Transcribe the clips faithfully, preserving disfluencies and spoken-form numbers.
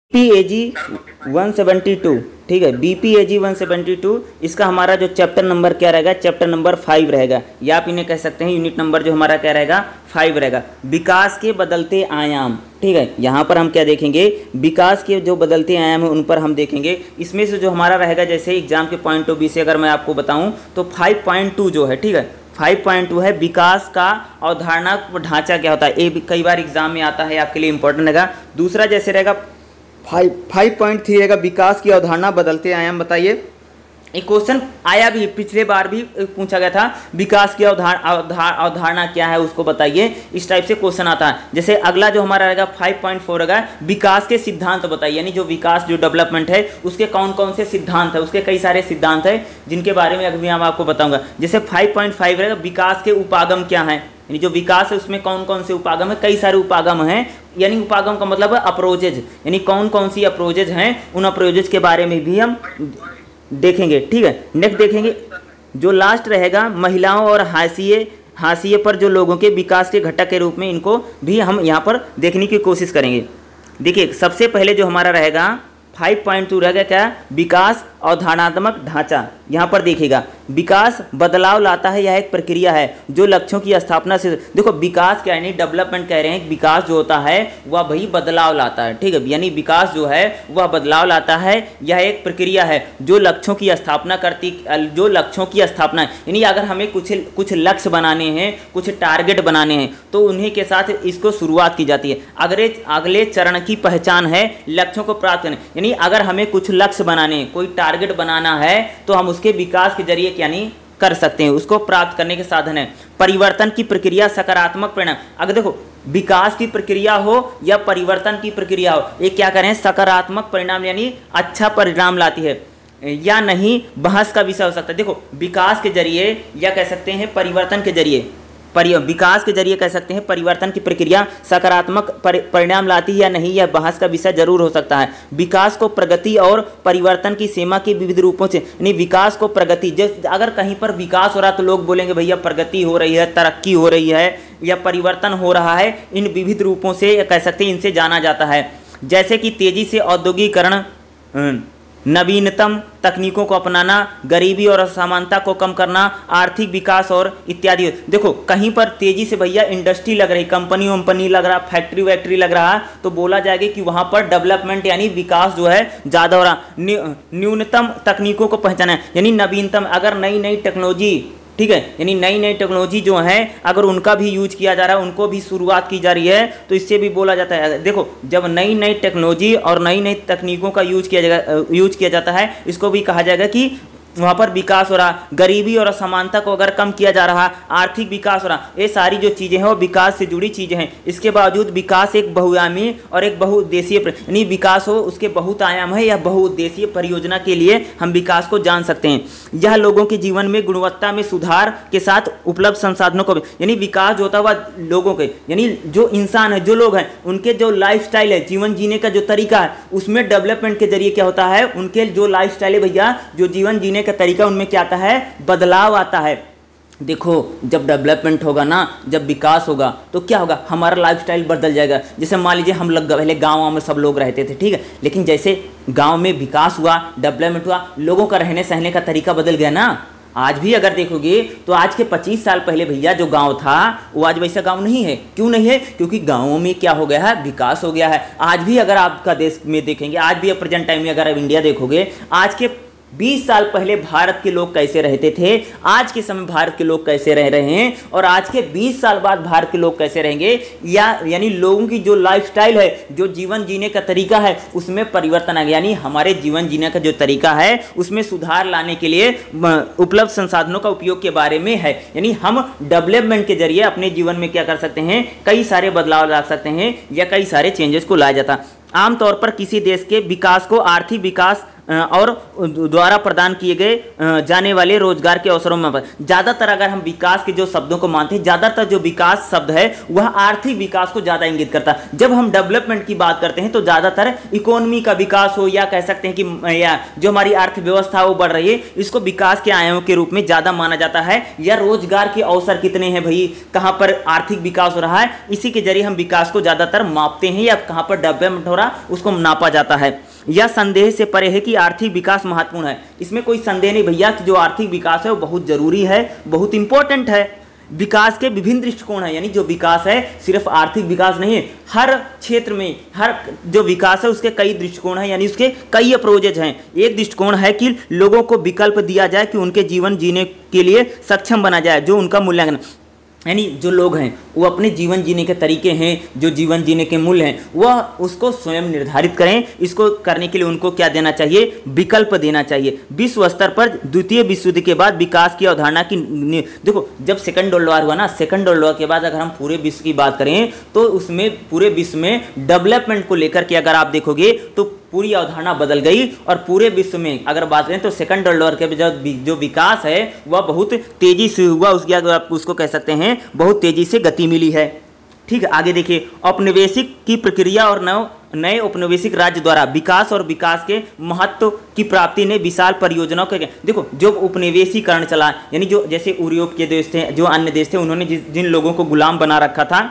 P A G one seventy two, ठीक है, B P A G one seventy two, इसका हमारा जो चैप्टर नंबर क्या रहेगा, चैप्टर नंबर फाइव रहेगा, या आप इन्हें कह सकते हैं यूनिट नंबर जो हमारा क्या रहेगा, फाइव रहेगा। विकास के बदलते आयाम, ठीक है, यहाँ पर हम क्या देखेंगे, विकास के जो बदलते आयाम है उन पर हम देखेंगे। इसमें से जो हमारा रहेगा, जैसे एग्जाम के पॉइंट ऑफ व्यू से अगर मैं आपको बताऊँ तो फाइव पॉइंट टू जो है, ठीक है, फाइव पॉइंट टू है विकास का अवधारणा ढांचा क्या होता है, ये कई बार एग्जाम में आता है, आपके लिए इंपॉर्टेंट रहेगा। दूसरा जैसे रहेगा फाइव फाइव पॉइंट थ्री रहेगा विकास की अवधारणा बदलते आयाम। बताइए, एक क्वेश्चन आया भी, पिछले बार भी पूछा गया था, विकास की अवधारणा अवधारणा क्या है उसको बताइए, इस टाइप से क्वेश्चन आता है। जैसे अगला जो हमारा रहेगा फाइव पॉइंट फोर रहेगा विकास के सिद्धांत बताइए, यानी जो विकास जो डेवलपमेंट है उसके कौन कौन से सिद्धांत है, उसके कई सारे सिद्धांत है जिनके बारे में अभी हम आपको बताऊंगा। जैसे फाइव पॉइंट फाइव रहेगा विकास के उपागम क्या है, यानी जो विकास है उसमें कौन कौन से उपागम है, कई सारे उपागम हैं, यानी उपागम का मतलब है अप्रोचेज, यानी कौन कौन सी अप्रोचेज हैं, उन अप्रोचेज के बारे में भी हम देखेंगे, ठीक है। नेक्स्ट देखेंगे जो लास्ट रहेगा महिलाओं और हाशिए हाशिए पर जो लोगों के विकास के घटक के रूप में, इनको भी हम यहाँ पर देखने की कोशिश करेंगे। देखिए सबसे पहले जो हमारा रहेगा फाइव पॉइंट टू रहेगा क्या, विकास अवधारणात्मक ढांचा। यहाँ पर देखिएगा विकास बदलाव लाता है, यह एक प्रक्रिया है जो लक्ष्यों की स्थापना से, देखो विकास क्या है, नहीं डेवलपमेंट कह रहे हैं, विकास जो होता है वह वही बदलाव लाता है, ठीक है, यानी विकास जो है वह बदलाव लाता है, यह एक प्रक्रिया है जो लक्ष्यों की स्थापना करती, जो लक्ष्यों की स्थापना, यानी अगर हमें कुछ कुछ लक्ष्य बनाने हैं, कुछ टारगेट बनाने हैं तो उन्हीं के साथ इसको शुरुआत की जाती है। अगले अगले चरण की पहचान है लक्ष्यों को प्राप्त करने, यानी अगर हमें कुछ लक्ष्य बनाने हैं, कोई टारगेट बनाना है तो हम उसके विकास के जरिए क्या नहीं कर सकते हैं, उसको प्राप्त करने के साधन है। परिवर्तन की प्रक्रिया सकारात्मक परिणाम, अगर देखो विकास की प्रक्रिया हो या परिवर्तन की प्रक्रिया हो, ये क्या करें, सकारात्मक परिणाम यानी अच्छा परिणाम लाती है या नहीं, बहस का विषय हो सकता है। देखो विकास के जरिए या कह सकते हैं परिवर्तन के जरिए, परि विकास के जरिए कह सकते हैं परिवर्तन की प्रक्रिया सकारात्मक परिणाम लाती है या नहीं, यह बहस का विषय जरूर हो सकता है। विकास को प्रगति और परिवर्तन की सीमा के विविध रूपों से, यानी विकास को प्रगति, जैसे अगर कहीं पर विकास हो रहा तो लोग बोलेंगे भैया प्रगति हो रही है, तरक्की हो रही है या परिवर्तन हो रहा है, इन विविध रूपों से कह सकते हैं, इनसे जाना जाता है। जैसे कि तेजी से औद्योगिकरण, नवीनतम तकनीकों को अपनाना, गरीबी और असमानता को कम करना, आर्थिक विकास और इत्यादि। देखो कहीं पर तेजी से भैया इंडस्ट्री लग रही, कंपनी वंपनी लग रहा, फैक्ट्री वैक्ट्री लग रहा, तो बोला जाएगा कि वहाँ पर डेवलपमेंट यानी विकास जो है ज़्यादा हो रहा। न्यूनतम तकनीकों को पहचाना, यानी नवीनतम, अगर नई नई टेक्नोलॉजी, ठीक है, यानी नई नई टेक्नोलॉजी जो है अगर उनका भी यूज किया जा रहा है, उनको भी शुरुआत की जा रही है, तो इससे भी बोला जाता है। देखो जब नई नई टेक्नोलॉजी और नई नई तकनीकों का यूज किया जाएगा यूज किया जाता है, इसको भी कहा जाएगा कि वहाँ पर विकास हो रहा। गरीबी और असमानता को अगर कम किया जा रहा, आर्थिक विकास हो रहा, ये सारी जो चीज़ें हैं वो विकास से जुड़ी चीज़ें हैं। इसके बावजूद विकास एक बहुआयामी और एक बहुउद्देशीय, यानी विकास हो उसके बहुत आयाम है या बहुउद्देशीय परियोजना के लिए हम विकास को जान सकते हैं। यह लोगों के जीवन में गुणवत्ता में सुधार के साथ उपलब्ध संसाधनों को, यानी विकास जो होता है वह लोगों के, यानी जो इंसान है, जो लोग हैं, उनके जो लाइफ स्टाइल है, जीवन जीने का जो तरीका है, उसमें डेवलपमेंट के जरिए क्या होता है, उनके जो लाइफ स्टाइल है भैया, जो जीवन जीने का तरीका, उनमें क्या आता है, बदलाव आता है। देखो जब डेवलपमेंट होगा ना, जब विकास होगा तो क्या होगा, हमारा लाइफस्टाइल बदल जाएगा। जैसे मान लीजिए हम लोग पहले गाँव में सब लोग रहते थे, ठीक है, लेकिन जैसे गांव में विकास हुआ, डेवलपमेंट हुआ, लोगों का रहने सहने का तरीका बदल गया ना। आज भी अगर देखोगे तो आज के पच्चीस साल पहले भैया जो गांव था वो आज वैसा गांव नहीं है। क्यों नहीं है, क्योंकि गांवों में क्या हो गया है, विकास हो गया है। आज भी अगर आपका देश में देखेंगे, आज भी प्रेजेंट टाइम में अगर आप इंडिया देखोगे, आज के बीस साल पहले भारत के लोग कैसे रहते थे, आज के समय भारत के लोग कैसे रह रहे हैं, और आज के बीस साल बाद भारत के लोग कैसे रहेंगे, या यानी लोगों की जो लाइफस्टाइल है, जो जीवन जीने का तरीका है, उसमें परिवर्तन आ गया। यानी हमारे जीवन जीने का जो तरीका है उसमें सुधार लाने के लिए उपलब्ध संसाधनों का उपयोग के बारे में है। यानी हम डेवलपमेंट के जरिए अपने जीवन में क्या कर सकते हैं, कई सारे बदलाव ला सकते हैं या कई सारे चेंजेस को लाया जाता। आमतौर पर किसी देश के विकास को आर्थिक विकास और द्वारा प्रदान किए गए जाने वाले रोजगार के अवसरों में। ज़्यादातर अगर हम विकास के जो शब्दों को मानते हैं, ज़्यादातर जो विकास शब्द है वह आर्थिक विकास को ज़्यादा इंगित करता है। जब हम डेवलपमेंट की बात करते हैं तो ज़्यादातर इकोनॉमी का विकास हो, या कह सकते हैं कि या जो हमारी अर्थव्यवस्था वो बढ़ रही है, इसको विकास के आयामों के रूप में ज़्यादा माना जाता है। या रोजगार के अवसर कितने हैं भाई, कहाँ पर आर्थिक विकास हो रहा है, इसी के जरिए हम विकास को ज़्यादातर मापते हैं, या कहाँ पर डेवलपमेंट हो रहा उसको नापा जाता है। यह संदेह से परे है कि आर्थिक विकास महत्वपूर्ण है। इसमें कोई संदेह नहीं भैया कि जो आर्थिक विकास है वो बहुत जरूरी है, बहुत इंपॉर्टेंट है। विकास के विभिन्न दृष्टिकोण हैं, यानी जो विकास है सिर्फ आर्थिक विकास नहीं है, हर क्षेत्र में हर जो विकास है उसके कई दृष्टिकोण हैं, यानी उसके कई अप्रोचेज हैं। एक दृष्टिकोण है कि लोगों को विकल्प दिया जाए कि उनके जीवन जीने के लिए सक्षम बना जाए, जो उनका मूल्यांकन, यानी जो लोग हैं वो अपने जीवन जीने के तरीके हैं, जो जीवन जीने के मूल्य हैं, वह उसको स्वयं निर्धारित करें। इसको करने के लिए उनको क्या देना चाहिए, विकल्प देना चाहिए। विश्व स्तर पर द्वितीय विश्व युद्ध के बाद विकास की अवधारणा की, देखो जब सेकंड वर्ल्ड वॉर हुआ ना, सेकंड वर्ल्ड वॉर के बाद अगर हम पूरे विश्व की बात करें तो उसमें पूरे विश्व में डेवलपमेंट को लेकर के अगर आप देखोगे तो पूरी अवधारणा बदल गई। और पूरे विश्व में अगर बात करें तो सेकंड वर्ल्ड वॉर के जो विकास है वह बहुत तेजी से हुआ, उसकी अगर आप उसको कह सकते हैं बहुत तेजी से गति मिली है। ठीक है, आगे देखिए, औपनिवेशिक की प्रक्रिया और नव नए औपनिवेशिक राज्य द्वारा विकास और विकास के महत्व की प्राप्ति ने विशाल परियोजनाओं के, देखो जो उपनिवेशीकरण चला, यानी जो जैसे यूरोप के देश थे, जो अन्य देश थे, उन्होंने जिन लोगों को गुलाम बना रखा था,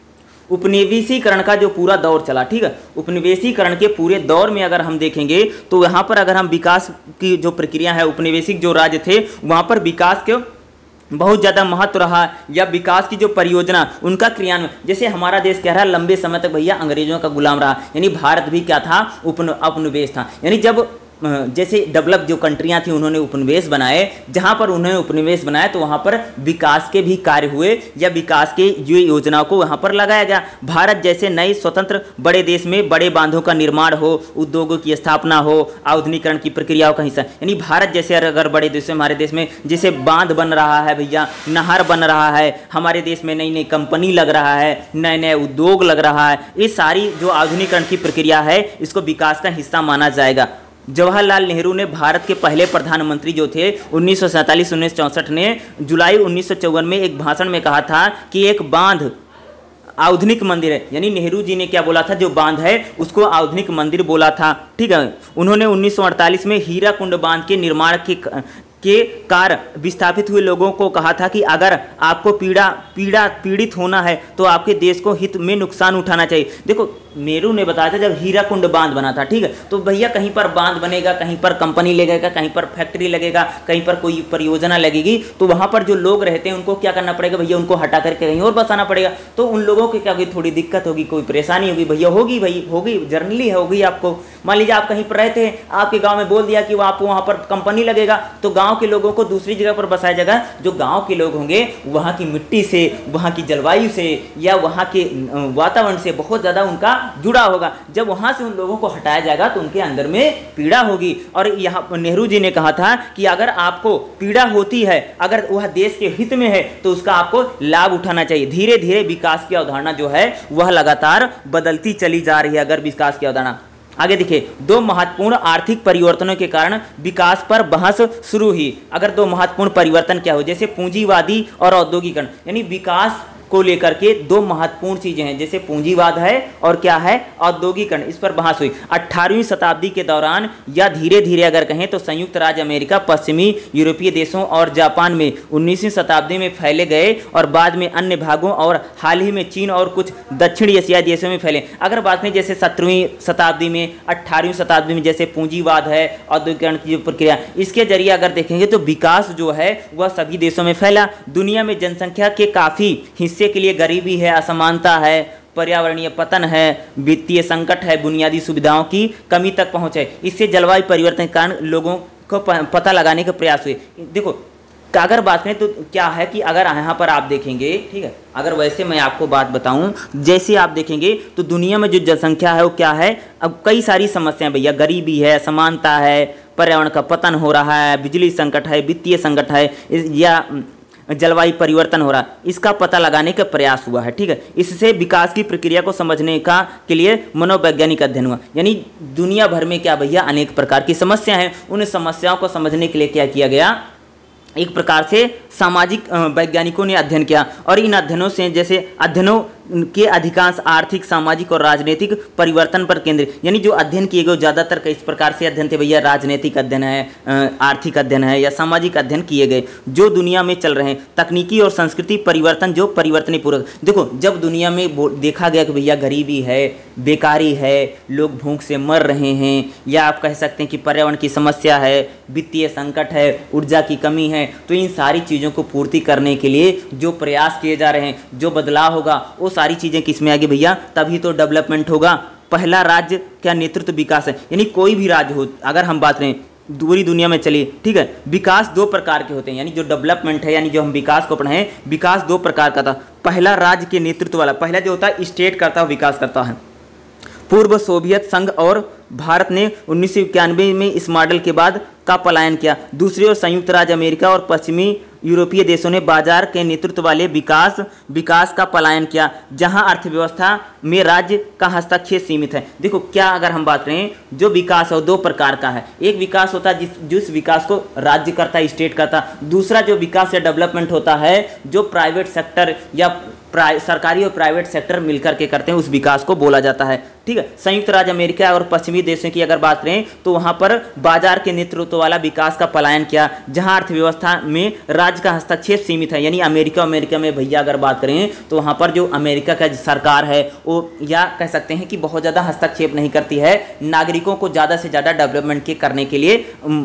उपनिवेशीकरण का जो पूरा दौर चला, ठीक है, उपनिवेशीकरण के पूरे दौर में अगर हम देखेंगे तो यहाँ पर अगर हम विकास की जो प्रक्रिया है, उपनिवेशिक जो राज्य थे वहाँ पर विकास के बहुत ज़्यादा महत्व रहा, या विकास की जो परियोजना उनका क्रियान्वयन, जैसे हमारा देश कह रहा है लंबे समय तक भैया अंग्रेजों का गुलाम रहा, यानी भारत भी क्या था, उपन उपनिवेश था। यानी जब जैसे डेवलप जो कंट्रियां थी उन्होंने उपनिवेश बनाए, जहां पर उन्होंने उपनिवेश बनाया तो वहां पर विकास के भी कार्य हुए, या विकास के जो योजनाओं को वहां पर लगाया गया। भारत जैसे नए स्वतंत्र बड़े देश में बड़े बांधों का निर्माण हो, उद्योगों की स्थापना हो, आधुनिकरण की प्रक्रियाओं का हिस्सा, यानी भारत जैसे अगर बड़े देश में, हमारे देश में जैसे बांध बन रहा है भैया, नहर बन रहा है, हमारे देश में नई नई कंपनी लग रहा है, नए नए उद्योग लग रहा है, ये सारी जो आधुनिकरण की प्रक्रिया है इसको विकास का हिस्सा माना जाएगा। जवाहरलाल नेहरू ने भारत के पहले प्रधानमंत्री जो थे उन्नीस सौ सैंतालीस उन्नीस सौ चौंसठ ने जुलाई उन्नीस सौ चौवन में एक भाषण में कहा था कि एक बांध आधुनिक मंदिर है, यानी नेहरू जी ने क्या बोला था, जो बांध है उसको आधुनिक मंदिर बोला था। ठीक है, उन्होंने उन्नीस सौ अड़तालीस में हीराकुंड बांध के निर्माण के के कार्य विस्थापित हुए लोगों को कहा था कि अगर आपको पीड़ा पीड़ा पीड़ित होना है तो आपके देश को हित में नुकसान उठाना चाहिए। देखो नेहरू ने बताया था जब हीराकुंड बांध बना था, ठीक है, तो भैया कहीं पर बांध बनेगा, कहीं पर कंपनी लगेगा, कहीं पर फैक्ट्री लगेगा, कहीं पर कोई परियोजना लगेगी, तो वहाँ पर जो लोग रहते हैं उनको क्या करना पड़ेगा भैया, उनको हटा करके कहीं और बसाना पड़ेगा। तो उन लोगों की क्या होगी, थोड़ी दिक्कत होगी, कोई परेशानी होगी भैया, होगी भाई, होगी, जर्नली होगी आपको। मान लीजिए आप कहीं पर रहते हैं, आपके गाँव में बोल दिया कि आपको वहाँ पर कंपनी लगेगा, तो गाँव के लोगों को दूसरी जगह पर बसाया जाएगा। जो गाँव के लोग होंगे वहाँ की मिट्टी से, वहाँ की जलवायु से, या वहाँ के वातावरण से बहुत ज़्यादा उनका जुड़ा होगा। जब वहां से उन लोगों को हटाया जाएगा तो उनके अंदर में पीड़ा होगी। और यहाँ नेहरू जी ने कहा था कि अगर आपको पीड़ा होती है, अगर वह देश के हित में है, तो उसका आपको लाभ उठाना चाहिए। धीरे धीरे विकास की अवधारणा जो है वह लगातार बदलती चली जा रही है। अगर विकास की अवधारणा आगे देखिए, दो महत्वपूर्ण आर्थिक परिवर्तनों के कारण विकास पर बहस शुरू हुई। अगर दो महत्वपूर्ण परिवर्तन क्या हो, जैसे पूंजीवादी और औद्योगिकरण, यानी विकास को लेकर के दो महत्वपूर्ण चीजें हैं, जैसे पूंजीवाद है और क्या है, औद्योगिकरण, इस पर बहस हुई। अट्ठारहवीं शताब्दी के दौरान या धीरे धीरे अगर कहें तो संयुक्त राज्य अमेरिका, पश्चिमी यूरोपीय देशों और जापान में उन्नीसवीं शताब्दी में फैले गए, और बाद में अन्य भागों और हाल ही में चीन और कुछ दक्षिण एशियाई देशों में फैले। अगर बात करें जैसे सत्रहवीं शताब्दी में, अट्ठारहवीं शताब्दी में जैसे पूंजीवाद है, औद्योगिकरण की जो प्रक्रिया, इसके जरिए अगर देखेंगे तो विकास जो है वह सभी देशों में फैला। दुनिया में जनसंख्या के काफी हिस्से के लिए गरीबी है, असमानता है, पर्यावरणीय पतन है, वित्तीय संकट है, बुनियादी सुविधाओं की कमी तक पहुंच है। इससे जलवायु परिवर्तन के कारण लोगों को पता लगाने के प्रयास हुए। देखो अगर बात करें तो क्या है कि अगर यहाँ पर आप देखेंगे, ठीक है, अगर वैसे मैं आपको बात बताऊं, जैसे आप देखेंगे तो दुनिया में जो जनसंख्या है वो क्या है, अब कई सारी समस्याएं भैया, गरीबी है, असमानता है, पर्यावरण का पतन हो रहा है, बिजली संकट है, वित्तीय संकट है, या जलवायु परिवर्तन हो रहा है, इसका पता लगाने का प्रयास हुआ है। ठीक है, इससे विकास की प्रक्रिया को समझने का के लिए मनोवैज्ञानिक अध्ययन हुआ। यानी दुनिया भर में क्या भैया अनेक प्रकार की समस्या हैं, उन समस्याओं को समझने के लिए क्या किया गया, एक प्रकार से सामाजिक वैज्ञानिकों ने अध्ययन किया। और इन अध्ययनों से जैसे अध्ययनों के अधिकांश आर्थिक, सामाजिक और राजनीतिक परिवर्तन पर केंद्रित, यानी जो अध्ययन किए गए ज़्यादातर किस प्रकार से अध्ययन थे भैया, राजनीतिक अध्ययन है, आर्थिक अध्ययन है या सामाजिक अध्ययन किए गए जो दुनिया में चल रहे हैं। तकनीकी और संस्कृति परिवर्तन जो परिवर्तन पूर्वक, देखो जब दुनिया में देखा गया कि भैया गरीबी है, बेकारी है, लोग भूख से मर रहे हैं, या आप कह सकते हैं कि पर्यावरण की समस्या है, वित्तीय संकट है, ऊर्जा की कमी है, तो इन सारी चीज़ों को पूर्ति करने के लिए जो प्रयास किए जा रहे हैं, जो बदलाव होगा, वो सारी चीज़ें किस में आएगी भैया, तभी तो डेवलपमेंट होगा। पहला राज्य क्या नेतृत्व विकास है, यानी कोई भी राज्य हो, अगर हम बात करें पूरी दुनिया में चलिए, ठीक है, विकास दो प्रकार के होते हैं, यानी जो डेवलपमेंट है, यानी जो हम विकास को पढ़े हैं, विकास दो प्रकार का था। पहला राज्य के नेतृत्व वाला, पहला जो होता है स्टेट करता है, विकास करता है। पूर्व सोवियत संघ और भारत ने उन्नीस सौ इक्यानवे में इस मॉडल के बाद का पलायन किया। दूसरी ओर संयुक्त राज्य अमेरिका और पश्चिमी यूरोपीय देशों ने बाजार के नेतृत्व वाले विकास विकास का पलायन किया, जहां अर्थव्यवस्था में राज्य का हस्तक्षेप सीमित है। देखो क्या अगर हम बात करें, जो विकास है दो प्रकार का है। एक विकास होता है जिस जिस विकास को राज्य करता है, स्टेट करता। दूसरा जो विकास या डेवलपमेंट होता है जो प्राइवेट सेक्टर या सरकारी और प्राइवेट सेक्टर मिलकर के करते हैं, उस विकास को बोला जाता है। ठीक है, संयुक्त राज्य अमेरिका और पश्चिमी देशों की अगर बात करें तो वहां पर बाजार के नेतृत्व वाला विकास का पलायन किया, जहां अर्थव्यवस्था में राज्य का हस्तक्षेप सीमित है। यानी अमेरिका अमेरिका में भैया अगर बात करें तो वहां पर जो अमेरिका का सरकार है वो या कह सकते हैं कि बहुत ज़्यादा हस्तक्षेप नहीं करती है, नागरिकों को ज़्यादा से ज़्यादा डेवलपमेंट के करने के लिए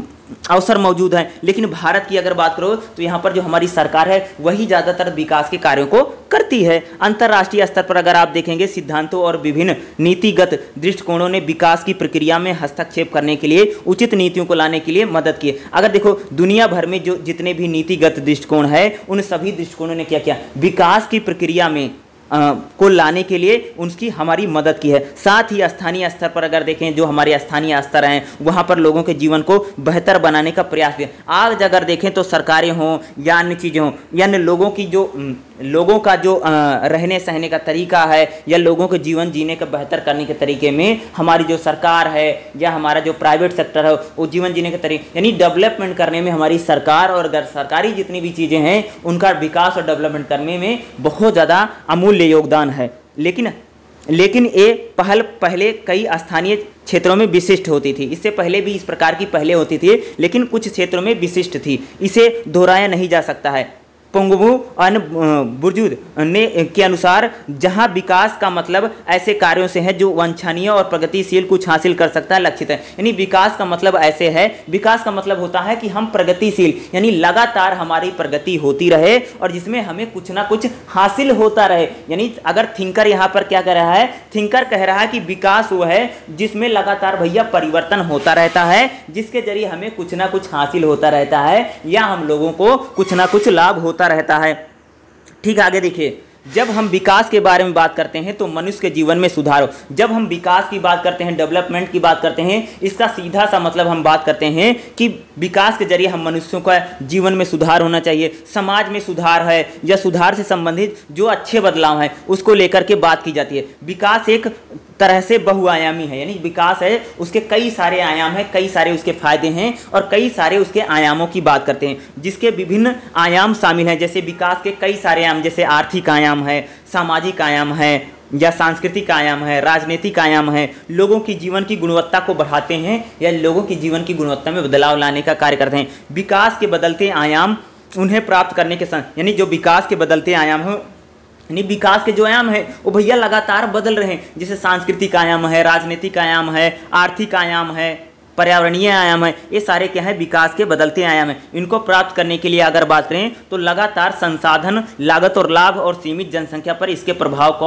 अवसर मौजूद है। लेकिन भारत की अगर बात करो तो यहाँ पर जो हमारी सरकार है वही ज़्यादातर विकास के कार्यों को करती है। अंतर्राष्ट्रीय स्तर पर अगर आप देखेंगे, सिद्धांतों और विभिन्न नीतिगत दृष्टिकोणों ने विकास की प्रक्रिया में हस्तक्षेप करने के लिए, उचित नीतियों को लाने के लिए मदद की। अगर देखो दुनिया भर में जो जितने भी नीतिगत दृष्टिकोण है, उन सभी दृष्टिकोणों ने क्या किया, विकास की प्रक्रिया में आ, को लाने के लिए उनकी हमारी मदद की है। साथ ही स्थानीय स्तर पर अगर देखें, जो हमारे स्थानीय स्तर हैं वहाँ पर लोगों के जीवन को बेहतर बनाने का प्रयास किया। आज अगर देखें तो सरकारें हों या अन्य चीज़ें हों, यानी लोगों की जो लोगों का जो आ, रहने सहने का तरीका है या लोगों के जीवन जीने का बेहतर करने के तरीके में हमारी जो सरकार है या हमारा जो प्राइवेट सेक्टर है वो जीवन जीने के तरीके, यानी डेवलपमेंट करने में हमारी सरकार और गैर सरकारी जितनी भी चीज़ें हैं उनका विकास और डेवलपमेंट करने में बहुत ज़्यादा अमूल्य योगदान है। लेकिन लेकिन ये पहल पहले कई स्थानीय क्षेत्रों में विशिष्ट होती थी। इससे पहले भी इस प्रकार की पहले होती थी, लेकिन कुछ क्षेत्रों में विशिष्ट थी, इसे दोहराया नहीं जा सकता है। पोंगबू अन बुर्जुद ने के अनुसार जहां विकास का मतलब ऐसे कार्यों से है जो वांछनीय और प्रगतिशील कुछ हासिल कर सकता है, लक्षित है। यानी विकास का मतलब ऐसे है, विकास का मतलब होता है कि हम प्रगतिशील, यानी लगातार हमारी प्रगति होती रहे और जिसमें हमें कुछ ना कुछ हासिल होता रहे। यानी अगर थिंकर यहाँ पर क्या कह रहा है, थिंकर कह रहा है कि विकास वो है जिसमें लगातार भैया परिवर्तन होता रहता है, जिसके जरिए हमें कुछ ना कुछ हासिल होता रहता है या हम लोगों को कुछ ना कुछ लाभ होता रहता है। ठीक, आगे देखिए, जब हम विकास के बारे में बात करते हैं तो मनुष्य के जीवन में सुधार हो। जब हम विकास की बात करते हैं, डेवलपमेंट की बात करते हैं, इसका सीधा सा मतलब हम बात करते हैं कि विकास के जरिए हम मनुष्यों का जीवन में सुधार होना चाहिए, समाज में सुधार है या सुधार से संबंधित जो अच्छे बदलाव हैं उसको लेकर के बात की जाती है। विकास एक तरह से बहुआयामी है, यानी विकास है उसके कई सारे आयाम हैं, कई सारे उसके फायदे हैं और कई सारे उसके आयामों की बात करते हैं, जिसके विभिन्न आयाम शामिल हैं। जैसे विकास के कई सारे आयाम, जैसे आर्थिक आयाम है, सामाजिक आयाम है या सांस्कृतिक आयाम है, राजनीतिक आयाम है, लोगों की जीवन की गुणवत्ता को बढ़ाते हैं या लोगों की जीवन की गुणवत्ता में बदलाव लाने का कार्य करते हैं। विकास के बदलते आयाम उन्हें प्राप्त करने के साथ, यानी जो विकास के बदलते आयाम हैं, यानी विकास के जो आयाम है वो भैया लगातार बदल रहे हैं। जैसे सांस्कृतिक आयाम है, राजनीतिक आयाम है, आर्थिक आयाम है, पर्यावरणीय आयाम है, ये सारे क्या है, विकास के बदलते आयाम हैं। इनको प्राप्त करने के लिए अगर बात करें तो लगातार संसाधन, लागत और लाभ और सीमित जनसंख्या पर इसके प्रभाव को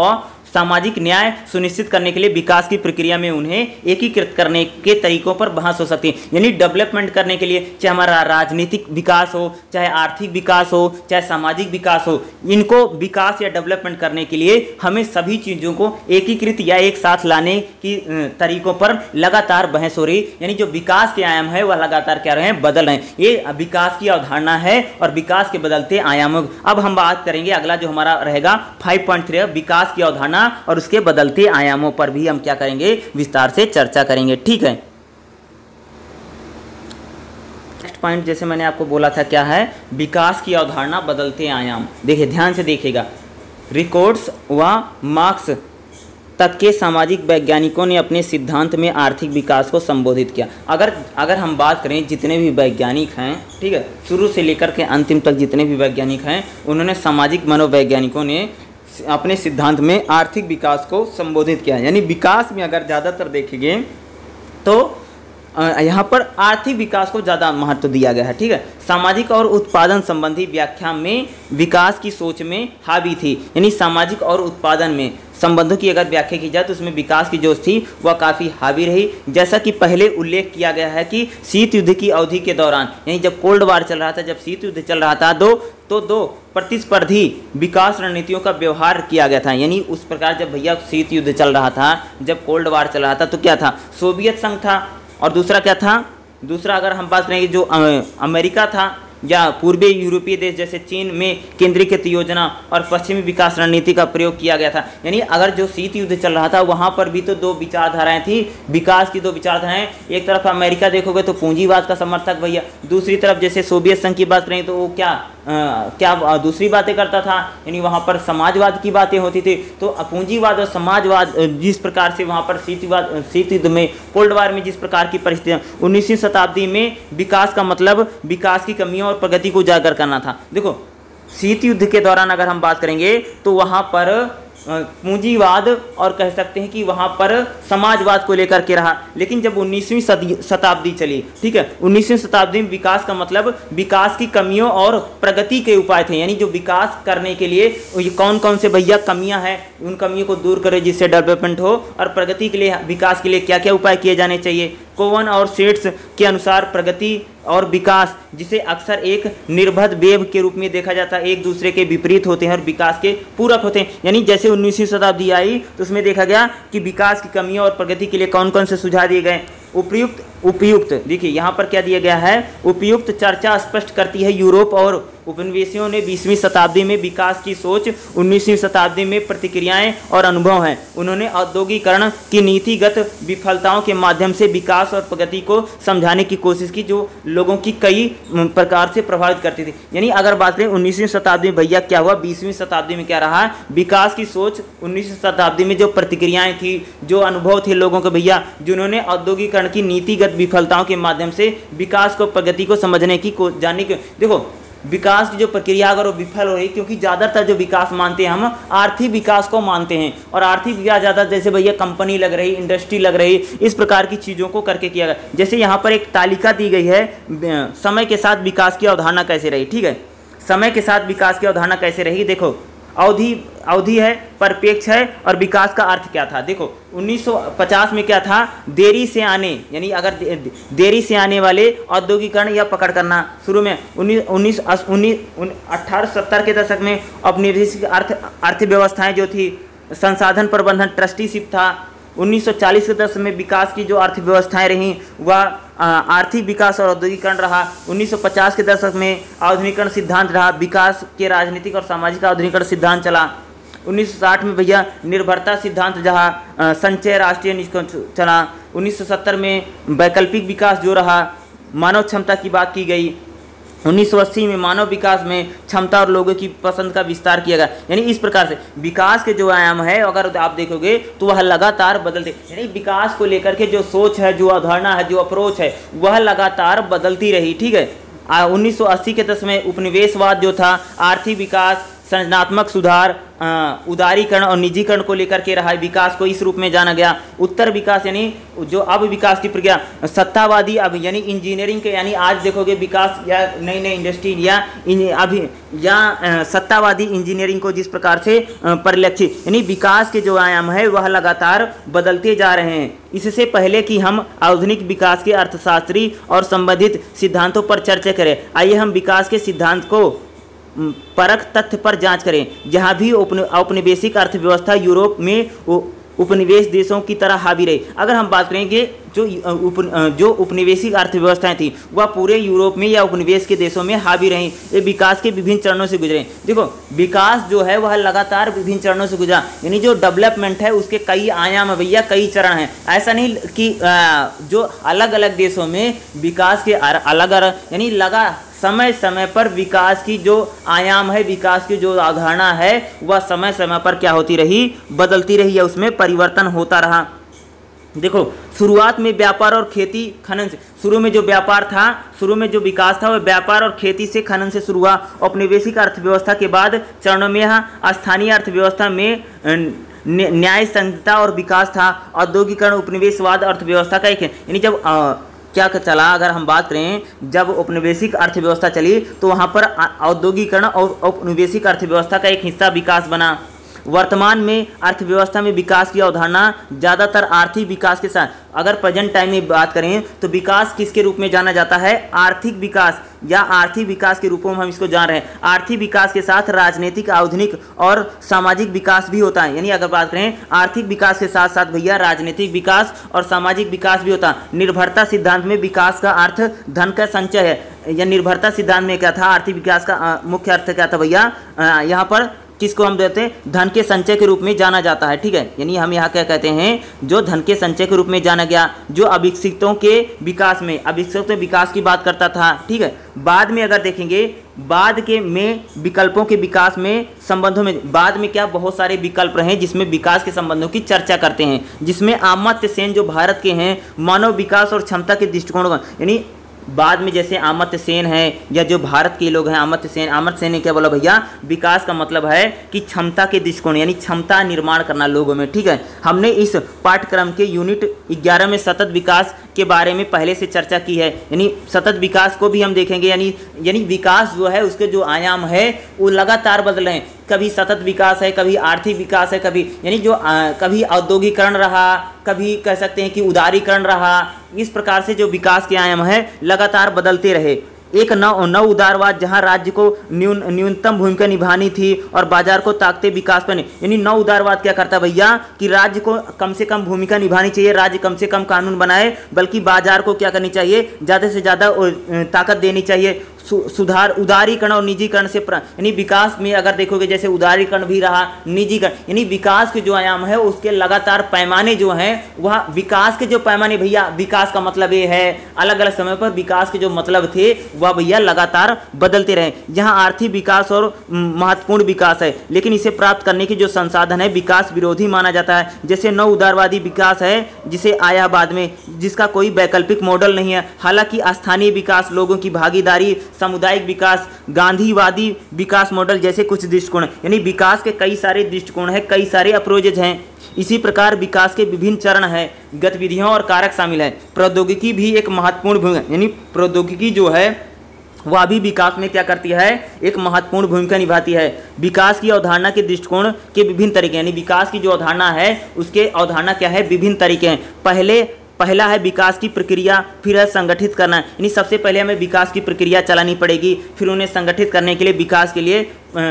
सामाजिक न्याय सुनिश्चित करने के लिए विकास की प्रक्रिया में उन्हें एकीकृत करने के तरीकों पर बहस हो सकती है। यानी डेवलपमेंट करने के लिए, चाहे हमारा राजनीतिक विकास हो, चाहे आर्थिक विकास हो, चाहे सामाजिक विकास हो, इनको विकास या डेवलपमेंट करने के लिए हमें सभी चीज़ों को एकीकृत या एक साथ लाने की तरीकों पर लगातार बहस हो रही। यानी जो विकास के आयाम है वह लगातार क्या रहे हैं, बदल रहे हैं। ये विकास की अवधारणा है और विकास के बदलते आयामों। अब हम बात करेंगे अगला जो हमारा रहेगा फाइव पॉइंट थ्री, विकास की अवधारणा और उसके बदलते आयामों पर भी हम क्या करेंगे, विस्तार से चर्चा करेंगे। ठीक है, नेक्स्ट पॉइंट जैसे मैंने आपको बोला था क्या है, विकास की अवधारणा बदलते आयाम। देखिए ध्यान से देखिएगा, रिकॉर्ड्स व मार्क्स तक के सामाजिक वैज्ञानिकों ने अपने सिद्धांत में आर्थिक विकास को संबोधित किया। अगर अगर हम बात करें जितने भी वैज्ञानिक हैं, ठीक है, शुरू से लेकर के अंतिम तक जितने भी वैज्ञानिक हैं, उन्होंने सामाजिक मनोवैज्ञानिकों ने अपने सिद्धांत में आर्थिक विकास को संबोधित किया। यानी विकास में अगर ज़्यादातर देखेंगे तो यहाँ पर आर्थिक विकास को ज़्यादा महत्व दिया गया है। ठीक है, सामाजिक और उत्पादन संबंधी व्याख्या में विकास की सोच में हावी थी। यानी सामाजिक और उत्पादन में संबंधों की अगर व्याख्या की जाए तो उसमें विकास की जो थी वह काफ़ी हावी रही। जैसा कि पहले उल्लेख किया गया है कि शीत युद्ध की अवधि के दौरान, यानी जब कोल्ड वार चल रहा था, जब शीत युद्ध चल रहा था, दो तो दो प्रतिस्पर्धी विकास रणनीतियों का व्यवहार किया गया था। यानी उस प्रकार जब भैया शीत युद्ध चल रहा था, जब कोल्ड वार चल रहा था, तो क्या था, सोवियत संघ था और दूसरा क्या था, दूसरा अगर हम बात करेंगे जो अमेरिका था या पूर्वी यूरोपीय देश जैसे चीन में केंद्रीकृत योजना और पश्चिमी विकास रणनीति का प्रयोग किया गया था। यानी अगर जो शीत युद्ध चल रहा था वहाँ पर भी तो दो विचारधाराएं थी, विकास की दो विचारधाराएं। एक तरफ अमेरिका देखोगे तो पूंजीवाद का समर्थक भैया, दूसरी तरफ जैसे सोवियत संघ की बात करें तो वो क्या आ, क्या दूसरी बातें करता था, यानी वहाँ पर समाजवाद की बातें होती थी। तो पूंजीवाद और समाजवाद जिस प्रकार से वहाँ पर शीतवाद शीत युद्ध में, कोल्ड वार में जिस प्रकार की परिस्थितियाँ, उन्नीसवीं शताब्दी में विकास का मतलब विकास की कमियों और प्रगति को उजागर करना था। देखो शीत युद्ध के दौरान अगर हम बात करेंगे तो वहाँ पर पूंजीवाद और कह सकते हैं कि वहाँ पर समाजवाद को लेकर के रहा। लेकिन जब उन्नीसवीं शताब्दी चली, ठीक है, उन्नीसवीं शताब्दी में विकास का मतलब विकास की कमियों और प्रगति के उपाय थे। यानी जो विकास करने के लिए ये कौन कौन से भैया कमियां हैं, उन कमियों को दूर करें जिससे डेवलपमेंट हो, और प्रगति के लिए, विकास के लिए क्या क्या उपाय किए जाने चाहिए। कोवन और सेट्स के अनुसार प्रगति और विकास, जिसे अक्सर एक निर्बद्ध वेव के रूप में देखा जाता है, एक दूसरे के विपरीत होते हैं और विकास के पूरक होते हैं। यानी जैसे उन्नीसवीं शताब्दी आई तो उसमें देखा गया कि विकास की कमियों और प्रगति के लिए कौन कौन से सुझाव दिए गए। उपयुक्त उपयुक्त देखिए यहाँ पर क्या दिया गया है, उपयुक्त चर्चा स्पष्ट करती है यूरोप और उपनिवेशियों ने बीसवीं शताब्दी में विकास की सोच, उन्नीसवीं शताब्दी में प्रतिक्रियाएं और अनुभव हैं। उन्होंने औद्योगिकरण की नीतिगत विफलताओं के माध्यम से विकास और प्रगति को समझाने की कोशिश की, जो लोगों की कई प्रकार से प्रभावित करती थी। यानी अगर बात करें उन्नीसवीं शताब्दी में भैया क्या हुआ, बीसवीं शताब्दी में क्या रहा, विकास की सोच। उन्नीसवीं शताब्दी में जो प्रतिक्रियाएं थी, जो अनुभव थे लोगों के भैया, जिन्होंने औद्योगिकरण की नीतिगत विफलताओं के माध्यम से विकास को, प्रगति को समझने की को जानने की। देखो विकास की जो प्रक्रिया अगर वो विफल हो रही, क्योंकि ज़्यादातर जो विकास मानते हैं हम आर्थिक विकास को मानते हैं, और आर्थिक विकास ज़्यादा जैसे भैया कंपनी लग रही, इंडस्ट्री लग रही, इस प्रकार की चीज़ों को करके किया गया। जैसे यहाँ पर एक तालिका दी गई है, समय के साथ विकास की अवधारणा कैसे रही। ठीक है, समय के साथ विकास की अवधारणा कैसे रही। देखो अवधि अवधि है, परिपेक्ष है, और विकास का अर्थ क्या था। देखो उन्नीस सौ पचास में क्या था, देरी से आने, यानी अगर दे, देरी से आने वाले औद्योगिकरण या पकड़ करना। शुरू में उन्नीस उन्नीस उन्नीस अट्ठारह सत्तर के दशक में औपनिवेशिक अर्थ अर्थव्यवस्थाएं जो थी, संसाधन प्रबंधन, ट्रस्टीशिप था। उन्नीस सौ चालीस के दशक में विकास की जो अर्थव्यवस्थाएं रहीं वह आर्थिक विकास और औद्योगिकरण रहा। उन्नीस सौ पचास के दशक में आधुनिकीकरण सिद्धांत रहा, विकास के राजनीतिक और सामाजिक आधुनिकीकरण सिद्धांत चला। उन्नीस सौ साठ में भैया निर्भरता सिद्धांत जहाँ संचय राष्ट्रीय चला। उन्नीस सौ सत्तर में वैकल्पिक विकास जो रहा, मानव क्षमता की बात की गई। उन्नीस सौ अस्सी में मानव विकास में क्षमता और लोगों की पसंद का विस्तार किया गया। यानी इस प्रकार से विकास के जो आयाम है अगर आप देखोगे तो वह लगातार बदलते, यानी विकास को लेकर के जो सोच है, जो अवधारणा है, जो अप्रोच है, वह लगातार बदलती रही। ठीक है, उन्नीस सौ अस्सी के दशक में उपनिवेशवाद जो था, आर्थिक विकास, संरचनात्मक सुधार, उदारीकरण और निजीकरण को लेकर के रहा है। विकास को इस रूप में जाना गया। उत्तर विकास यानी जो अब विकास की प्रक्रिया, सत्तावादी अब यानी इंजीनियरिंग के, यानी आज देखोगे विकास या नई नई इंडस्ट्री या अभी या सत्तावादी इंजीनियरिंग को जिस प्रकार से परिलक्षित, यानी विकास के जो आयाम है वह लगातार बदलते जा रहे हैं। इससे पहले कि हम आधुनिक विकास के अर्थशास्त्री और संबंधित सिद्धांतों पर चर्चा करें, आइए हम विकास के सिद्धांत को परख तथ्य पर जांच करें। जहां भी औपनिवेशिक अर्थव्यवस्था यूरोप में उपनिवेश देशों की तरह हावी रही। अगर हम बात करेंगे जो उप जो उपनिवेशिक अर्थव्यवस्थाएं थी वह पूरे यूरोप में या उपनिवेश के देशों में हावी रहीं। ये विकास के विभिन्न चरणों से गुजरे। देखो विकास जो है वह लगातार विभिन्न चरणों से गुजरा, यानी जो डेवलपमेंट है उसके कई आयाम है भैया, कई चरण हैं। ऐसा नहीं कि जो अलग अलग देशों में विकास के अलग अलग यानी लगा समय समय पर विकास की जो आयाम है, विकास की जो अवधारणा है वह समय समय पर क्या होती रही, बदलती रही, या उसमें परिवर्तन होता रहा। देखो शुरुआत में व्यापार और खेती खनन से, शुरू में जो व्यापार था, शुरू में जो विकास था वह व्यापार और खेती से खनन से शुरू हुआ। औपनिवेशिक अर्थव्यवस्था के बाद चरणों में यहाँ स्थानीय अर्थव्यवस्था में न्याय संहिता और विकास था। औद्योगिकरण उपनिवेशवाद अर्थव्यवस्था का एक है, यानी जब आ, क्या चला, अगर हम बात करें जब औपनिवेशिक अर्थव्यवस्था चली तो वहाँ पर औद्योगिकरण और औपनिवेशिक अर्थव्यवस्था का एक हिस्सा विकास बना। वर्तमान में अर्थव्यवस्था में विकास की अवधारणा ज़्यादातर आर्थिक विकास के साथ, अगर प्रेजेंट टाइम में बात करें तो विकास किसके रूप में जाना जाता है, आर्थिक विकास या आर्थिक विकास के रूपों में हम इसको जान रहे हैं। आर्थिक विकास के साथ राजनीतिक, आधुनिक और सामाजिक विकास भी होता है। यानी अगर बात करें आर्थिक विकास के साथ साथ भैया राजनीतिक विकास और सामाजिक विकास भी होता है। निर्भरता सिद्धांत में विकास का अर्थ धन का संचय है, या निर्भरता सिद्धांत में क्या था, आर्थिक विकास का आ, मुख्य अर्थ क्या था भैया, यहाँ पर किसको हम देते हैं, धन के संचय के रूप में जाना जाता है। ठीक है, यानी हम यहाँ क्या कहते हैं, जो धन के संचय के रूप में जाना गया, जो अविकसितों के विकास में, अविकसितों के विकास की बात करता था। ठीक है, बाद में अगर देखेंगे बाद के में विकल्पों के विकास में संबंधों में, बाद में क्या बहुत सारे विकल्प रहे जिसमें विकास के संबंधों की चर्चा करते हैं, जिसमें अमर्त्य सेन जो भारत के हैं मानव विकास और क्षमता के दृष्टिकोण का, यानी बाद में जैसे अमर्त्य सेन है या जो भारत के लोग हैं, अमर्त्य सेन अमर्त्य सेन ने क्या बोला भैया, विकास का मतलब है कि क्षमता के दृष्टिकोण, यानी क्षमता निर्माण करना लोगों में। ठीक है, हमने इस पाठ्यक्रम के यूनिट ग्यारह में सतत विकास के बारे में पहले से चर्चा की है, यानी सतत विकास को भी हम देखेंगे। यानी यानी विकास जो है उसके जो आयाम है वो लगातार बदल रहे हैं। कभी सतत विकास है, कभी आर्थिक विकास है, कभी यानी जो आ, कभी औद्योगिकरण रहा, कभी कह सकते हैं कि उदारीकरण रहा। इस प्रकार से जो विकास के आयाम है लगातार बदलते रहे। एक नव नव उदारवाद जहां राज्य को न्यून न्यूनतम भूमिका निभानी थी और बाजार को ताकते विकास पर, यानी नव उदारवाद क्या करता भैया कि राज्य को कम से कम भूमिका निभानी चाहिए, राज्य कम से कम कानून बनाए, बल्कि बाजार को क्या करनी चाहिए, ज़्यादा से ज़्यादा ताकत देनी चाहिए। सुधार, उदारीकरण और निजीकरण से, यानी विकास में अगर देखोगे जैसे उदारीकरण भी रहा, निजीकरण, यानी विकास के जो आयाम है उसके लगातार पैमाने जो हैं वह विकास के जो पैमाने भैया, विकास का मतलब ये है अलग अलग समय पर विकास के जो मतलब थे वह भैया लगातार बदलते रहे। जहां आर्थिक विकास और महत्वपूर्ण विकास है, लेकिन इसे प्राप्त करने के जो संसाधन है विकास विरोधी माना जाता है। जैसे नव उदारवादी विकास है जिसे आया बाद में, जिसका कोई वैकल्पिक मॉडल नहीं है। हालांकि स्थानीय विकास, लोगों की भागीदारी, सामुदायिक विकास, गांधीवादी विकास मॉडल जैसे कुछ दृष्टिकोण, यानी विकास के कई सारे दृष्टिकोण हैं, कई सारे अप्रोचेज हैं। इसी प्रकार विकास के विभिन्न चरण हैं, गतिविधियों और कारक शामिल है। प्रौद्योगिकी भी एक महत्वपूर्ण भूमिका, यानी प्रौद्योगिकी जो है वह भी विकास में क्या करती है, एक महत्वपूर्ण भूमिका निभाती है। विकास की अवधारणा के दृष्टिकोण के विभिन्न तरीके, यानी विकास की जो अवधारणा है उसके अवधारणा क्या है, विभिन्न तरीके हैं। पहले पहला है विकास की प्रक्रिया, फिर है संगठित करना, यानी सबसे पहले हमें विकास की प्रक्रिया चलानी पड़ेगी, फिर उन्हें संगठित करने के लिए विकास के लिए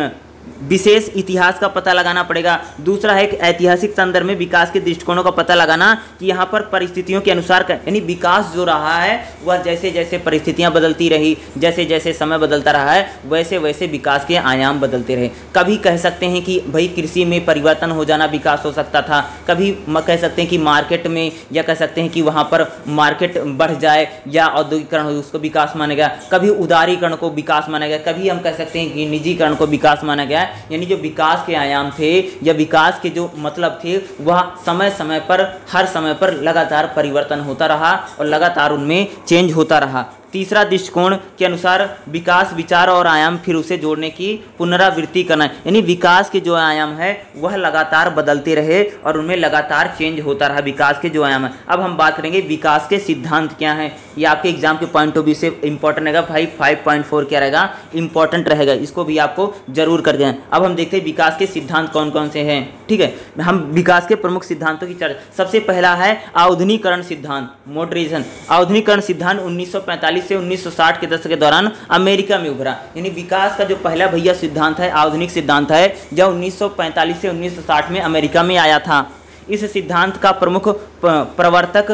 विशेष इतिहास का पता लगाना पड़ेगा। दूसरा है कि ऐतिहासिक संदर्भ में विकास के दृष्टिकोणों का पता लगाना कि यहाँ पर परिस्थितियों के अनुसार, यानी विकास जो रहा है वह जैसे जैसे परिस्थितियाँ बदलती रही, जैसे जैसे समय बदलता रहा है वैसे वैसे विकास के आयाम बदलते रहे। कभी कह सकते हैं कि भाई कृषि में परिवर्तन हो जाना विकास हो सकता था, कभी कह सकते हैं कि मार्केट में, या कह सकते हैं कि वहाँ पर मार्केट बढ़ जाए या औद्योगिकरण हो उसको विकास माना गया, कभी उदारीकरण को विकास माना गया, कभी हम कह सकते हैं कि निजीकरण को विकास माना गया। यानी जो विकास के आयाम थे या विकास के जो मतलब थे वह समय समय पर, हर समय पर लगातार परिवर्तन होता रहा और लगातार उनमें चेंज होता रहा। तीसरा दृष्टिकोण के अनुसार विकास विचार और आयाम फिर उसे जोड़ने की पुनरावृत्ति करना, यानी विकास के जो आयाम है वह लगातार बदलते रहे और उनमें लगातार चेंज होता रहा विकास के जो आयाम है। अब हम बात करेंगे विकास के सिद्धांत क्या हैं। ये आपके एग्जाम के पॉइंट ऑफ व्यू से इंपॉर्टेंट रहेगा। भाई फाइव पॉइंट फोर क्या रहेगा, इंपॉर्टेंट रहेगा, इसको भी आपको जरूर कर दें। अब हम देखते हैं विकास के सिद्धांत कौन कौन से हैं। ठीक है, हम विकास के प्रमुख सिद्धांतों की चर्चा। सबसे पहला है आधुनिकीकरण सिद्धांत, मॉडर्नाइजेशन। आधुनिकीकरण सिद्धांत उन्नीस सौ पैंतालीस से उन्नीस सौ साठ के दशक के दौरान अमेरिका में उभरा, यानी विकास का जो पहला भैया सिद्धांत है, आधुनिक सिद्धांत है, जो उन्नीस सौ पैंतालीस से उन्नीस सौ साठ में अमेरिका में आया था। इस सिद्धांत का प्रमुख प्रवर्तक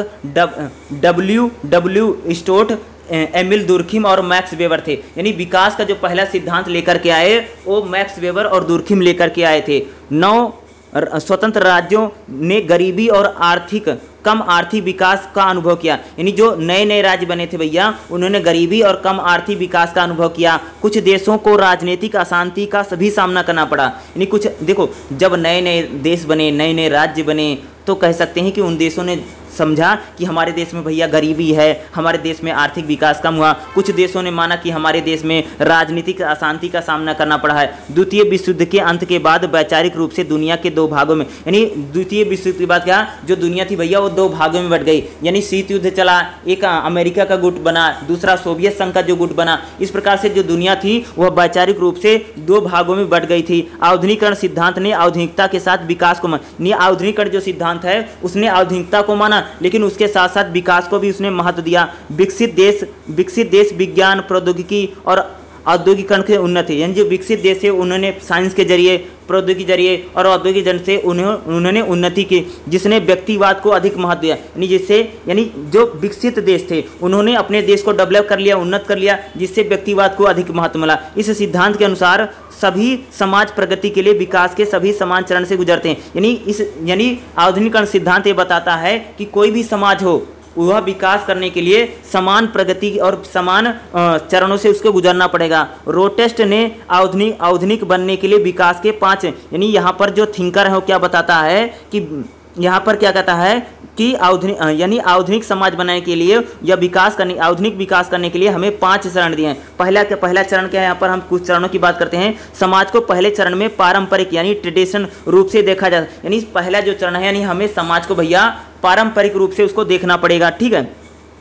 W W Stout, Emile Durkheim और मैक्स वेबर थे। यानी विकास का जो पहला सिद्धांत लेकर के आए वो मैक्स वेबर और दुर्खिम लेकर के आए थे। नौ स्वतंत्र राज्यों ने गरीबी और आर्थिक कम आर्थिक विकास का अनुभव किया, यानी जो नए नए राज्य बने थे भैया उन्होंने गरीबी और कम आर्थिक विकास का अनुभव किया। कुछ देशों को राजनीतिक अशांति का सभी सामना करना पड़ा, यानी कुछ देखो जब नए नए देश बने, नए नए राज्य बने, तो कह सकते हैं कि उन देशों ने समझा कि हमारे देश में भैया गरीबी है, हमारे देश में आर्थिक विकास कम हुआ। कुछ देशों ने माना कि हमारे देश में राजनीतिक अशांति का सामना करना पड़ा है। द्वितीय विश्व युद्ध के अंत के बाद वैचारिक रूप से दुनिया के दो भागों में, यानी द्वितीय विश्व युद्ध के बाद क्या जो दुनिया थी भैया वो दो भागों में बट गई, यानी शीत युद्ध चला, एक अमेरिका का गुट बना, दूसरा सोवियत संघ का जो गुट बना। इस प्रकार से जो दुनिया थी वह वैचारिक रूप से दो भागों में बट गई थी। आधुनिकीकरण सिद्धांत ने आधुनिकता के साथ विकास को माना। आधुनिकीकरण जो सिद्धांत है उसने आधुनिकता को माना, लेकिन उसके साथ साथ विकास को भी उसने महत्व दिया। विकसित देश विकसित देश विज्ञान प्रौद्योगिकी और औद्योगिकरण के उन्नति, यानी जो विकसित देश है उन्होंने साइंस के जरिए, प्रौद्योगिकी जरिए और औद्योगिक जन से उन्होंने उन्होंने उन्नति की, जिसने व्यक्तिवाद को अधिक महत्व दिया। यानी जिससे यानी जो विकसित देश थे उन्होंने अपने देश को डेवलप कर लिया, उन्नत कर लिया, जिससे व्यक्तिवाद को अधिक महत्व मिला। इस सिद्धांत के अनुसार सभी समाज प्रगति के लिए विकास के सभी समान चरण से गुजरते हैं। यानी इस यानी आधुनिकीकरण सिद्धांत ये बताता है कि कोई भी समाज हो वह विकास करने के लिए समान प्रगति और समान चरणों से उसको गुजरना पड़ेगा। रोटेस्ट ने आधुनिक आधुनिक बनने के लिए विकास के पांच, यानी यहाँ पर जो थिंकर है वो क्या बताता है कि यहाँ पर क्या कहता है कि आधुनिक यानी आधुनिक समाज बनाने के लिए या विकास करने आधुनिक विकास करने के लिए हमें पांच चरण दिए हैं। पहला क्या पहला चरण क्या है, यहाँ पर हम कुछ चरणों की बात करते हैं। समाज को पहले चरण में पारंपरिक यानी ट्रेडिशन रूप से देखा जाता है, यानी पहला जो चरण है यानी हमें समाज को भैया पारंपरिक रूप से उसको देखना पड़ेगा। ठीक है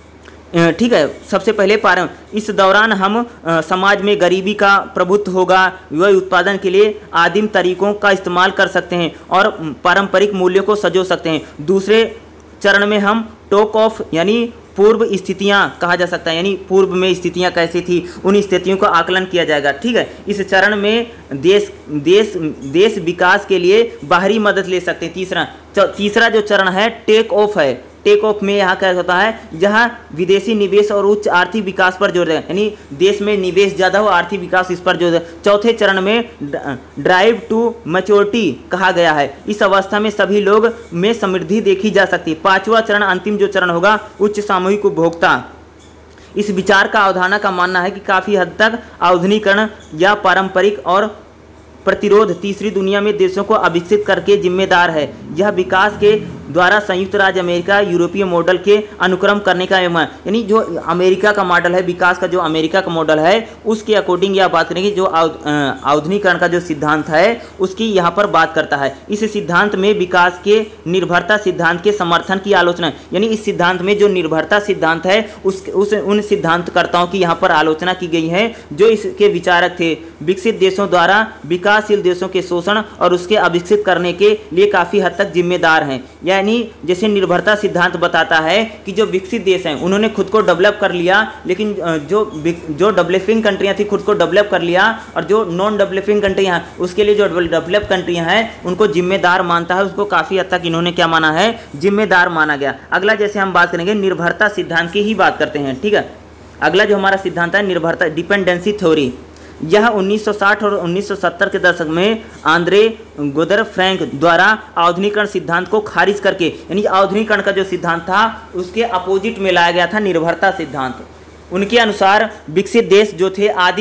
ठीक है सबसे पहले पारं इस दौरान हम आ, समाज में गरीबी का प्रभुत्व होगा, वह उत्पादन के लिए आदिम तरीकों का इस्तेमाल कर सकते हैं और पारंपरिक मूल्यों को सजो सकते हैं। दूसरे चरण में हम टॉक ऑफ यानी पूर्व स्थितियां कहा जा सकता है, यानी पूर्व में स्थितियां कैसी थी उन स्थितियों का आकलन किया जाएगा। ठीक है, इस चरण में देश देश देश विकास के लिए बाहरी मदद ले सकते हैं। तीसरा तीसरा जो चरण है टेक ऑफ है। टेक ऑफ में यहाँ क्या होता है, जहाँ विदेशी निवेश और उच्च आर्थिक विकास पर जोर देगा, यानी देश में निवेश ज़्यादा हो, आर्थिक विकास इस पर जोर देगा। चौथे चरण में ड्राइव टू मैच्योरिटी कहा गया है। इस अवस्था में सभी लोग में समृद्धि देखी जा सकती है। पांचवा चरण अंतिम जो चरण होगा उच्च सामूहिक उपभोक्ता। इस विचार का अवधारणा का मानना है कि काफ़ी हद तक आधुनिकीकरण या पारंपरिक और प्रतिरोध तीसरी दुनिया में देशों को अविकसित करके जिम्मेदार है। यह विकास के द्वारा संयुक्त राज्य अमेरिका यूरोपीय मॉडल के अनुक्रम करने का एवं, यानी जो अमेरिका का मॉडल है, विकास का जो अमेरिका का मॉडल है उसके अकॉर्डिंग यह बात करेंगे। जो आधुनिकीकरण का जो सिद्धांत है उसकी यहाँ पर बात करता है। इस सिद्धांत में विकास के निर्भरता सिद्धांत के समर्थन की आलोचना, यानी इस सिद्धांत में जो निर्भरता सिद्धांत है उस उस उन सिद्धांतकर्ताओं की यहाँ पर आलोचना की गई है जो इसके विचारक थे। विकसित देशों द्वारा विकासशील देशों के शोषण और उसके अविकसित करने के लिए काफ़ी हद तक जिम्मेदार हैं। यानी जैसे निर्भरता सिद्धांत बताता है कि जो विकसित देश हैं उन्होंने खुद को डेवलप कर लिया, लेकिन जो जो डेवलपिंग कंट्रियां थी खुद को डेवलप कर लिया, और जो नॉन डेवलपिंग कंट्रियां हैं उसके लिए जो डेवलप कंट्रियां हैं उनको जिम्मेदार मानता है। उसको काफ़ी हद तक इन्होंने क्या माना है, जिम्मेदार माना गया। अगला जैसे हम बात करेंगे निर्भरता सिद्धांत की ही बात करते हैं। ठीक है, अगला जो हमारा सिद्धांत है निर्भरता डिपेंडेंसी थ्योरी। यह उन्नीस सौ साठ और उन्नीस सौ सत्तर के दशक में आंद्रे गोदर फ्रैंक द्वारा आधुनिकीकरण सिद्धांत को खारिज करके, यानी आधुनिकीकरण का जो सिद्धांत था उसके अपोजिट में लाया गया था निर्भरता सिद्धांत। उनके अनुसार विकसित देश जो थे आदिम